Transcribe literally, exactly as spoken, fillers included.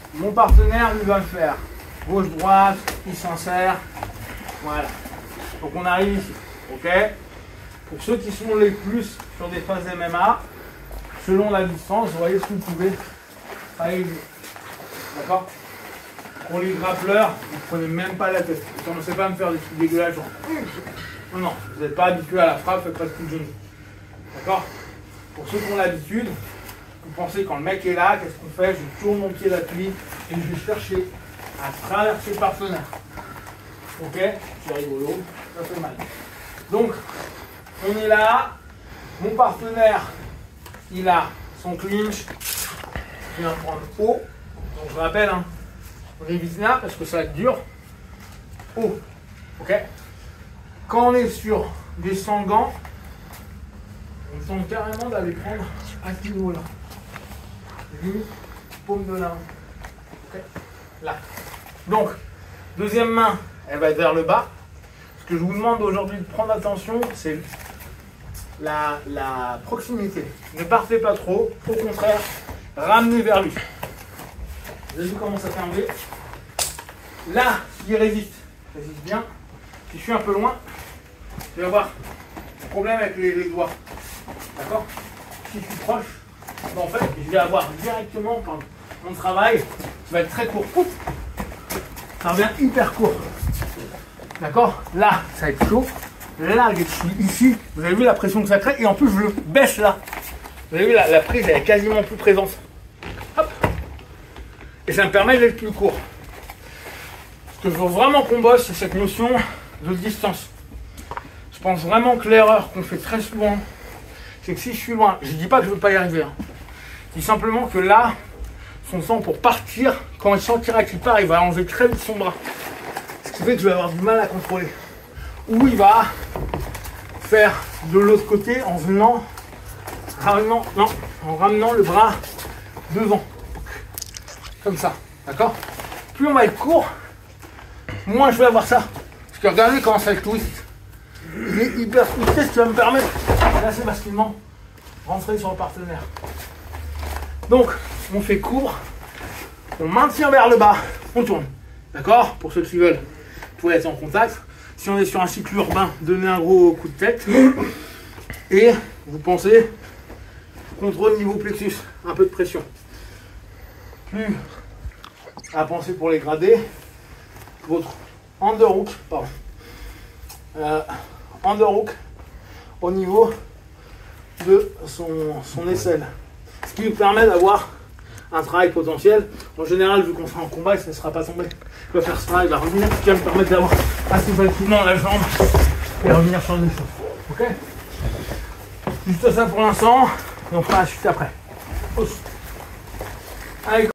mon partenaire lui va le faire. Gauche-droite, il s'insère. Voilà. Donc on arrive ici. Ok. Pour ceux qui sont les plus sur des phases M M A, selon la distance, vous voyez ce que vous pouvez travailler. D'accord. Pour les grappleurs, vous ne prenez même pas la tête. Vous ne commencez pas à me faire des trucs dégueulasses. Genre... Non, non, vous n'êtes pas habitué à la frappe, faites pas de coups de genou. D'accord. Pour ceux qui ont l'habitude, vous pensez quand le mec est là, qu'est-ce qu'on fait? Je tourne mon pied d'appui et je vais chercher à traverser le partenaire. Ok, c'est rigolo, ça fait mal. Donc, on est là, mon partenaire, il a son clinch, il vient prendre haut. Donc je rappelle, hein, on évite là parce que ça va être dur. Haut, ok. Quand on est sur des sans gants, on tente carrément d'aller prendre à ce niveau-là. Limite, paume de la main. Okay. Là. Donc, deuxième main, elle va être vers le bas. Ce que je vous demande aujourd'hui de prendre attention, c'est la, la proximité. Ne partez pas trop, au contraire, ramenez vers lui. Vous avez vu comment ça fait un V? Là, s'il résiste, résiste bien. Si je suis un peu loin, je vais avoir un problème avec les, les doigts. D'accord? Si je suis proche, ben en fait, je vais avoir directement, quand mon travail va être très court. Oups, ça revient hyper court. D'accord? Là, ça va être chaud. Là, je suis ici. Vous avez vu la pression que ça crée? Et en plus, je le baisse là. Vous avez vu, la, la prise, elle est quasiment plus présente. Hop. Et ça me permet d'être plus court. Ce que je veux vraiment qu'on bosse, c'est cette notion de distance. Je pense vraiment que l'erreur qu'on fait très souvent, c'est que si je suis loin, je ne dis pas que je ne veux pas y arriver. Hein. Je dis simplement que là, son sang pour partir, quand il sentira qu'il part, il va enlever très vite son bras. Ce qui fait que je vais avoir du mal à contrôler. Ou il va faire de l'autre côté en venant, ramenant, non, en ramenant le bras devant. Comme ça, d'accord? Plus on va être court, moins je vais avoir ça. Parce que regardez comment ça le twist. Il est hyper twisté, ce qui va me permettre d'assez facilement rentrer sur le partenaire. Donc, on fait court, on maintient vers le bas, on tourne. D'accord? Pour ceux qui veulent, vous pouvez être en contact. Si on est sur un cycle urbain, donnez un gros coup de tête. Et vous pensez, contrôle niveau plexus, un peu de pression. Plus à penser pour les gradés, votre underhook, pardon, euh, underhook au niveau de son, son aisselle. Ce qui nous permet d'avoir un travail potentiel. En général, vu qu'on sera en combat, il ne sera pas tombé. Il va faire ce travail, il va revenir, ce qui va me permettre d'avoir assez facilement la jambe et revenir sur le choses. Ok? Juste ça pour l'instant, et on fera la suite après. Allez.